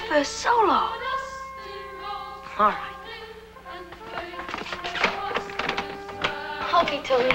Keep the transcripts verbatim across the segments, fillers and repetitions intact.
first solo. All right. Okay, Tilly.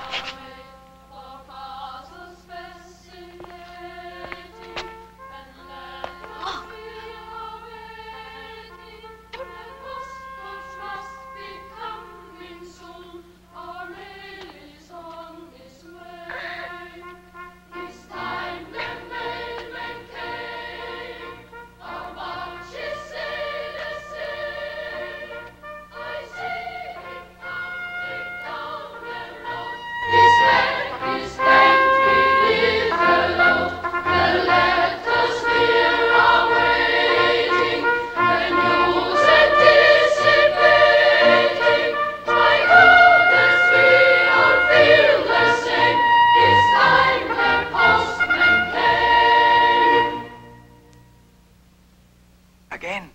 Again.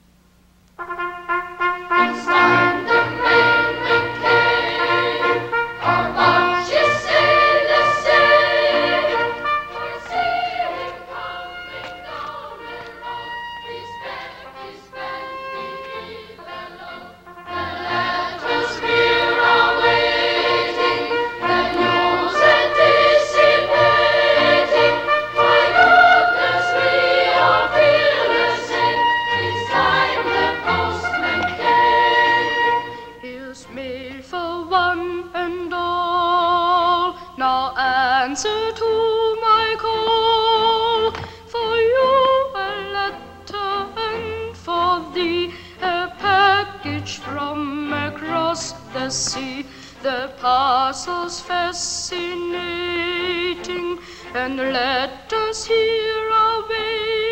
It's time the mailman came. Our marches say the same. We see him coming down the road. His back, his back, beneath the load. The letters here are waiting. The news anticipating. My goodness, we all feel the same. It's time the postman came. Here's mail for one and all. Now answer to my call. For you a letter and for thee a package from across the sea. The parcel's fascinating and letters here are waiting.